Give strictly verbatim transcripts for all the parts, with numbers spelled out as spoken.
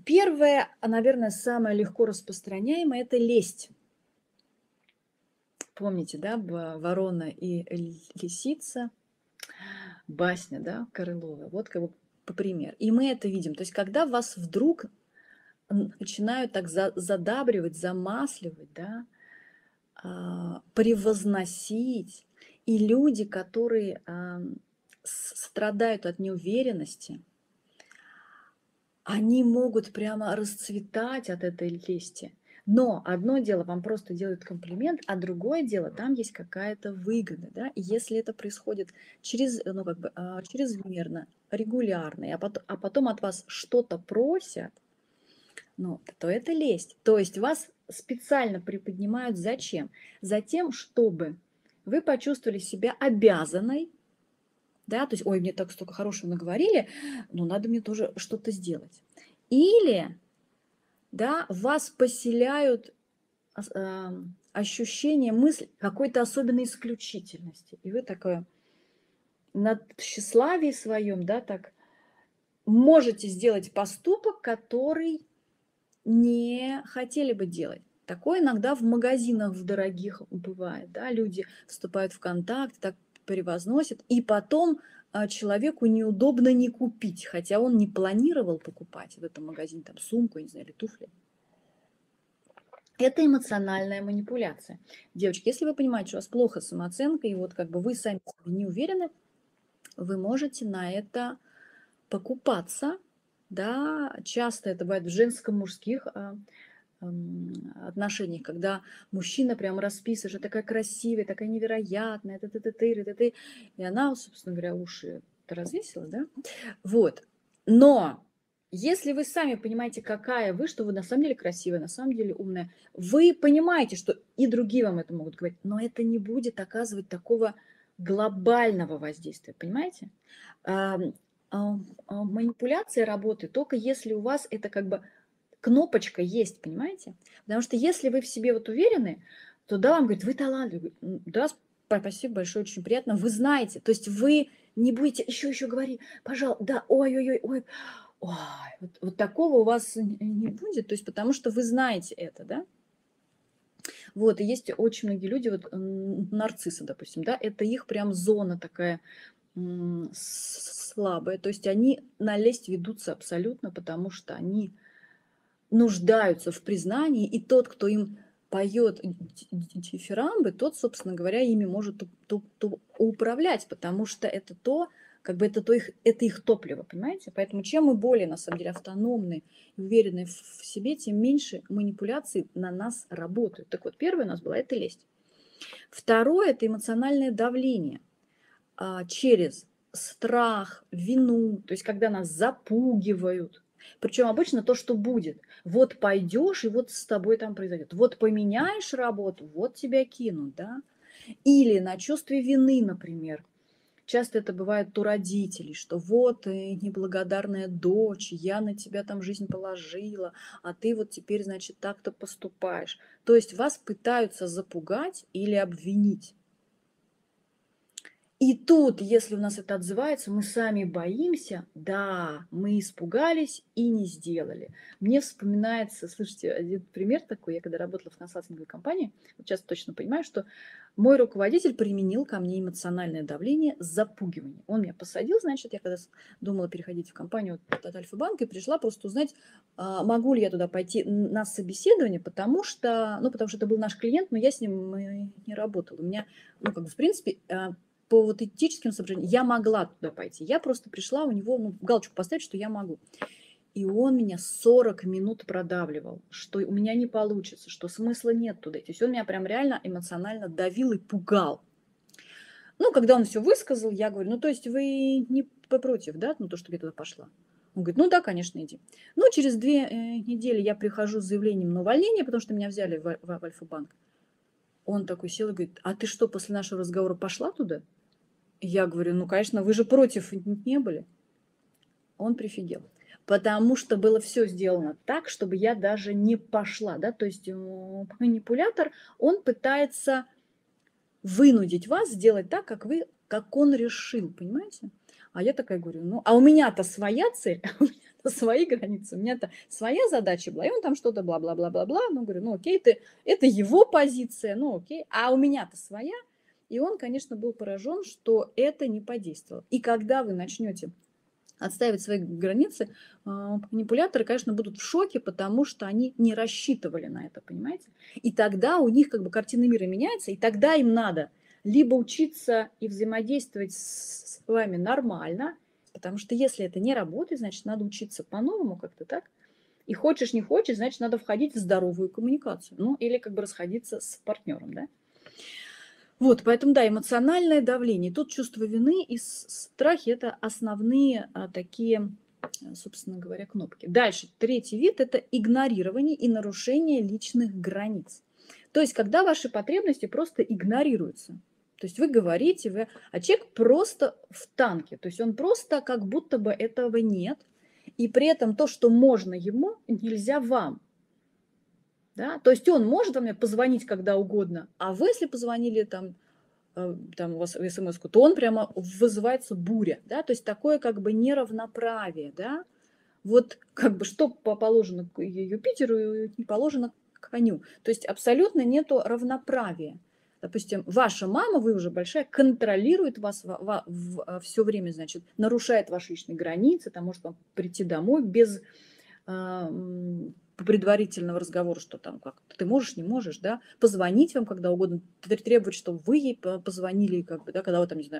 Первое, а, наверное, самое легко распространяемое- это лесть. Помните, да, б "Ворона и ль лисица", басня, да, Крылова? Вот как бы п пример. И мы это видим. То есть когда вас вдруг н начинают так за задабривать, замасливать, да, а, превозносить, и люди, которые, ам, с страдают от неуверенности они могут прямо расцветать от этой лести. Но одно дело- вам просто делают комплимент, а другое дело- там есть какая-то выгода, да. И если это происходит через ну, как бы, а, чрезмерно, регулярно, и а пото а потом от вас что-то просят, ну, то это лесть. То есть вас специально приподнимают зачем? Затем, чтобы вы почувствовали себя обязанной, да, то есть: "Ой, мне так стока хорошего наговорили, ну, надо мне тоже что-то сделать". Или, да, в вас поселяют ас ам, ощущение, мысль какой-то особенной исключительности. И вы такая на тщеславии своём, да, так можете сделать поступок, который не хотели бы делать. Такое иногда в магазинах в дорогих бывает, да. Люди вступают в контакт, так превозносят, и потом, а, человеку неудобно не купить, хотя он не планировал покупать в этом магазине там сумку, я не знаю, или туфли. Это эмоциональная манипуляция. Девочки, если вы понимаете, что у вас плохо с самооценкой, и вот как бы вы сами в себе не уверены, вы можете на это покупаться, да. Часто это бывает в женско-мужских, а, ам, отношениях, когда мужчина прям расписывает, что такая красивая, такая невероятная, ты-ты-ты-ты, ты-ты-ты. И она, собственно говоря, уши-то развесила, да. Вот. Но если вы сами понимаете, какая вы, что вы на самом деле красивая, на самом деле умная, вы понимаете, что и другие вам это могут говорить, но это не будет оказывать такого глобального воздействия, понимаете? Ам, ам, а, манипуляция работает тока если у вас это как бы кнопочка есть, понимаете? Потому что если вы в себе вот уверены, то да, вам говорят: "Вы талантливый". М, да, спасибо большое, очень приятно. Вы знаете, то есть вы не будете: "Ещё, ещё говори, пожал да, ой-ой-ой, ой, ой". Вот вот такого у вас н не будет, то есть потому что вы знаете это, да. Вот, и есть очень многие люди, вот, н нарциссы, допустим, да, это их прям зона такая, м, с слабая. То есть они на лесть ведутся абсолютно, потому что они нуждаются в признании, и тот, кто им поёт ди ди дифирамбы, тот, собственно говоря, ими может туп туп ту управлять, потому что это то, как бы это то их это их топливо, понимаете? Поэтому чем мы более, на самом деле, автономны и уверены в в себе, тем меньше манипуляций на нас работают. Так вот, первая у нас была- это лесть. Второе- это эмоциональное давление, а, через страх, вину, то есть когда нас запугивают. Причём обычно то, что будет: "Вот пойдёшь, и вот с тобой там произойдёт. Вот поменяешь работу, вот тебя кинут", да. Или на чувстве вины, например. Часто это бывает у родителей, что: "Вот ты неблагодарная дочь, я на тебя там жизнь положила, а ты вот теперь, значит, так-то поступаешь". То есть вас пытаются запугать или обвинить. И тут, если у нас это отзывается, мы сами боимся, да, мы испугались и не сделали. Мне вспоминается, слушайте, один пример такой. Я когда работала в консалтинговой компании, вот щас точно понимаю, что мой руководитель применил ко мне эмоциональное давление, запугивание. Он меня посадил, значит, я когда с думала переходить в компанию от от Альфа-банка и пришла просто узнать, а, могу ли я туда пойти н на собеседование, потому что, ну, потому что это был наш клиент, но я с ним, э, не работала. У меня, ну, как бы, в принципе, а, по вот этическим соображениям я могла туда пойти. Я просто пришла у него, ну, галочку поставить, что я могу. И он меня сорок минут продавливал, что у меня не получится, что смысла нет туда идти. То есть он меня прям реально эмоционально давил и пугал. Ну, когда он всё высказал, я говорю: "Ну, то есть вы не п против, да, ну, то, чтобы я туда пошла?" Он говорит: "Ну да, конечно, иди". Ну, через две, э, недели я прихожу с заявлением на увольнение, потому что меня взяли в в Альфа-банк. Он такой сел и говорит: "А ты что, после нашего разговора пошла туда?" Я говорю: "Ну, конечно, вы же против н не были". Он прифигел, потому что было всё сделано так, чтобы я даже не пошла, да. То есть, м, манипулятор, он пытается вынудить вас сделать так, как вы как он решил, понимаете? А я такая говорю: "Ну, а у меня-то своя цель, у меня свои границы, у меня-то своя задача была, и он там что-то бла-бла-бла-бла-бла, ну, говорю, ну, окей, ты, это его позиция, ну, окей, а у меня-то своя, и он, конечно, был поражен, что это не подействовало. И когда вы начнете отстаивать свои границы, а, манипуляторы, конечно, будут в шоке, потому что они не рассчитывали на это, понимаете? И тогда у них как бы картина мира меняется, и тогда им надо либо учиться и взаимодействовать с вами нормально, потому что если это не работает, значит, надо учиться по-новому как-то, так? И хочешь, не хочешь, значит, надо входить в здоровую коммуникацию. Ну, или как бы расходиться с партнером, да? Вот, поэтому, да, эмоциональное давление. Тут чувство вины и страхи – это основные а, такие, собственно говоря, кнопки. Дальше, третий вид – это игнорирование и нарушение личных границ. То есть, когда ваши потребности просто игнорируются. То есть вы говорите, вы, а человек просто в танке. То есть он просто как будто бы этого нет. И при этом то, что можно ему, нельзя вам. Да? То есть он может вам позвонить когда угодно, а вы, если позвонили там, там у вас в смс-ку, то он прямо вызывается буря. Да? То есть такое как бы неравноправие. Да? Вот как бы что положено Юпитеру и положено коню. То есть абсолютно нету равноправия. Допустим, ваша мама, вы уже большая, контролирует вас все время, значит, нарушает ваши личные границы, там может вам прийти домой без э, предварительного разговора, что там как ты можешь, не можешь, да, позвонить вам когда угодно, требовать, чтобы вы ей позвонили, как бы, да, когда вы там, не знаю,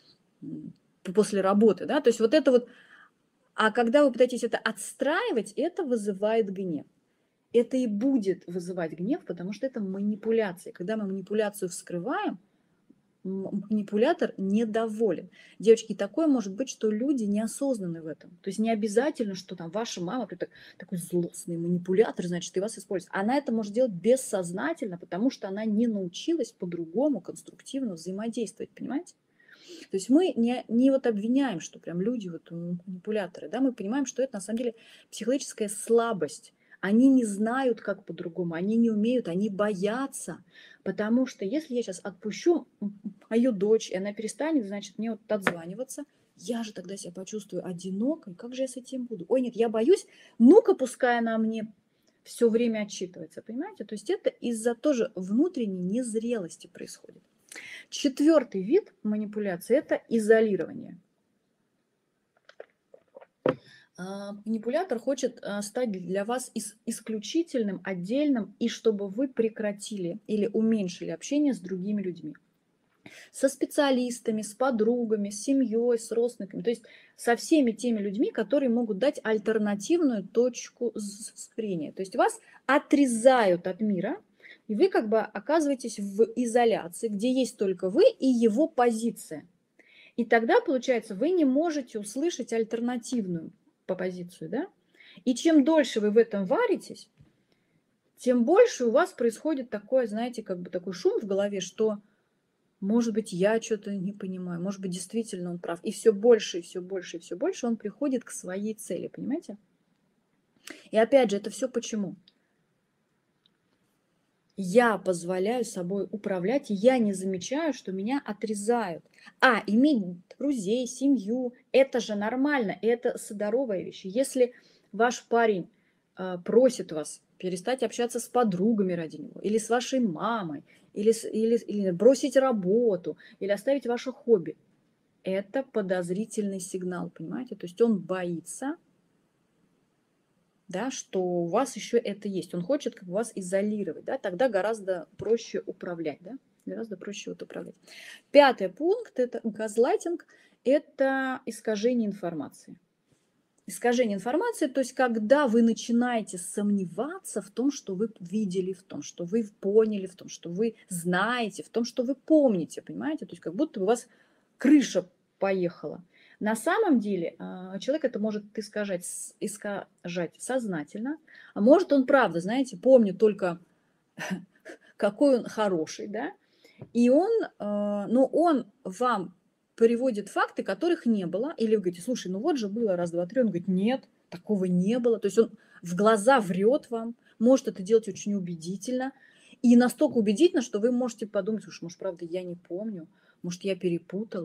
после работы, да, то есть вот это вот, а когда вы пытаетесь это отстраивать, это вызывает гнев. Это и будет вызывать гнев, потому что это манипуляция. Когда мы манипуляцию вскрываем, манипулятор недоволен. Девочки, такое может быть, что люди неосознаны в этом. То есть не обязательно, что там ваша мама такой злостный манипулятор, значит, и вас использует. Она это может делать бессознательно, потому что она не научилась по-другому конструктивно взаимодействовать, понимаете? То есть мы не, не вот обвиняем, что прям люди вот манипуляторы, да, мы понимаем, что это на самом деле психологическая слабость. Они не знают, как по-другому, они не умеют, они боятся. Потому что если я сейчас отпущу мою дочь, и она перестанет, значит, мне вот отзваниваться, я же тогда себя почувствую одинокой. Как же я с этим буду? Ой, нет, я боюсь. Ну-ка, пускай она мне все время отчитывается, понимаете? То есть это из-за тоже внутренней незрелости происходит. Четвертый вид манипуляции – это изолирование. Манипулятор хочет стать для вас исключительным, отдельным, и чтобы вы прекратили или уменьшили общение с другими людьми. Со специалистами, с подругами, с семьей, с родственниками. То есть со всеми теми людьми, которые могут дать альтернативную точку зрения. То есть вас отрезают от мира, и вы как бы оказываетесь в изоляции, где есть только вы и его позиция. И тогда, получается, вы не можете услышать альтернативную по позицию, да? И чем дольше вы в этом варитесь, тем больше у вас происходит такое, знаете, как бы такой шум в голове, что, может быть, я что-то не понимаю, может быть, действительно он прав. И все больше, и все больше, и все больше он приходит к своей цели, понимаете? И опять же, это все почему? Я позволяю собой управлять, и я не замечаю, что меня отрезают. А иметь друзей, семью – это же нормально, это здоровая вещь. Если ваш парень э, просит вас перестать общаться с подругами ради него, или с вашей мамой, или, или, или бросить работу, или оставить ваше хобби, это подозрительный сигнал, понимаете? То есть он боится, да, что у вас еще это есть. Он хочет как бы вас изолировать, да, тогда гораздо проще управлять, да, гораздо проще вот управлять. Пятый пункт – это газлайтинг, это искажение информации. Искажение информации, то есть когда вы начинаете сомневаться в том, что вы видели, в том, что вы поняли, в том, что вы знаете, в том, что вы помните, понимаете, то есть как будто у вас крыша поехала. На самом деле человек это может искажать, искажать сознательно, а может он правда, знаете, помнит только, какой он хороший, да, и он, но он вам приводит факты, которых не было, или вы говорите, слушай, ну вот же было раз, два, три, он говорит, нет, такого не было, то есть он в глаза врет вам, может это делать очень убедительно, и настолько убедительно, что вы можете подумать, слушай, может, правда, я не помню, может, я перепутала,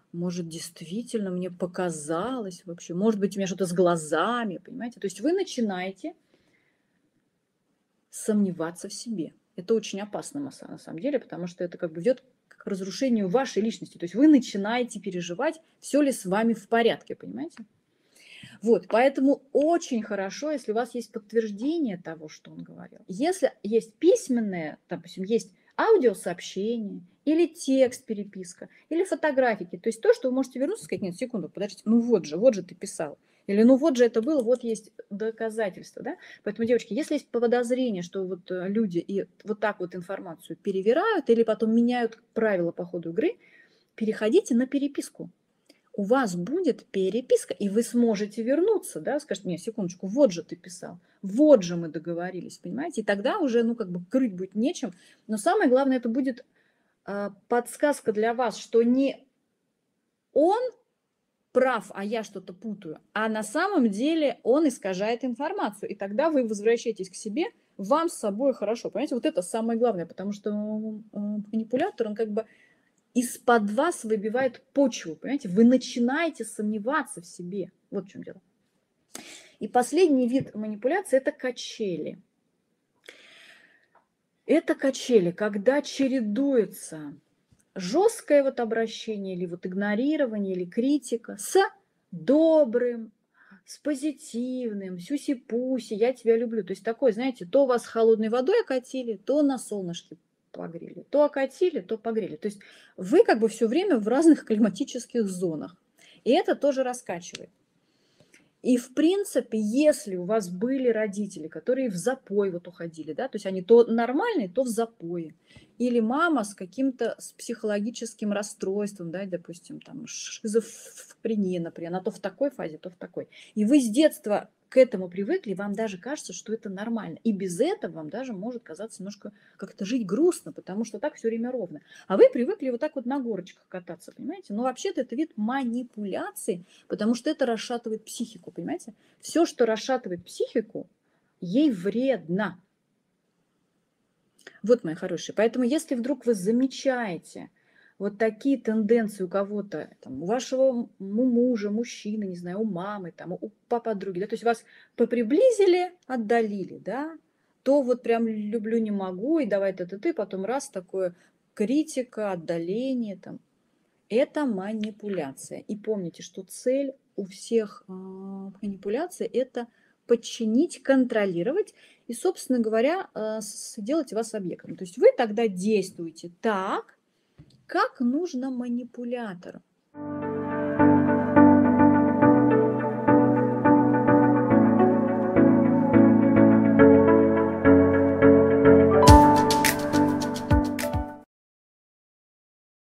может, действительно мне показалось вообще, может быть, у меня что-то с глазами, понимаете? То есть вы начинаете сомневаться в себе. Это очень опасно на са- на самом деле, потому что это как бы ведет к разрушению вашей личности. То есть вы начинаете переживать, все ли с вами в порядке, понимаете? Вот, поэтому очень хорошо, если у вас есть подтверждение того, что он говорил. Если есть письменное, допустим, есть аудиосообщение или текст, переписка, или фотографики, то есть то, что вы можете вернуться и сказать: нет, секунду, подождите, ну вот же, вот же ты писал. Или ну вот же это было, вот есть доказательства, да? Поэтому, девочки, если есть подозрение, что вот э, люди и вот так вот информацию перевирают или потом меняют правила по ходу игры, переходите на переписку. У вас будет переписка, и вы сможете вернуться, да, скажете: не, секундочку, вот же ты писал, вот же мы договорились, понимаете? И тогда уже, ну, как бы крыть будет нечем. Но самое главное, это будет а, подсказка для вас, что не он прав, а я что-то путаю, а на самом деле он искажает информацию. И тогда вы возвращаетесь к себе, вам с собой хорошо. Понимаете, вот это самое главное, потому что э, манипулятор, он как бы из-под вас выбивает почву, понимаете? Вы начинаете сомневаться в себе. Вот в чем дело. И последний вид манипуляции – это качели. Это качели, когда чередуется жесткое вот обращение или вот игнорирование, или критика с добрым, с позитивным, сюси-пуси, я тебя люблю. То есть такой, знаете, то вас холодной водой окатили, то на солнышке погрели. То окатили, то погрели. То есть вы как бы все время в разных климатических зонах. И это тоже раскачивает. И, в принципе, если у вас были родители, которые в запой вот уходили, да, то есть они то нормальные, то в запое, или мама с каким-то с психологическим расстройством, да, допустим, там шизофрения, например, она то в такой фазе, то в такой. И вы с детства к этому привыкли, вам даже кажется, что это нормально. И без этого вам даже может казаться немножко как-то жить грустно, потому что так все время ровно. А вы привыкли вот так вот на горочках кататься, понимаете? Но вообще-то это вид манипуляции, потому что это расшатывает психику, понимаете? Все, что расшатывает психику, ей вредно. Вот, мои хорошие. Поэтому, если вдруг вы замечаете вот такие тенденции у кого-то, там, у вашего мужа, мужчины, не знаю, у мамы, там, у подруги, да, то есть вас поприблизили, отдалили, да, то вот прям люблю, не могу, и давай ты ты потом раз такое критика, отдаление, там, это манипуляция. И помните, что цель у всех а, манипуляций – это подчинить, контролировать и, собственно говоря, а, сделать вас объектом. То есть вы тогда действуете так, как нужно манипулятору.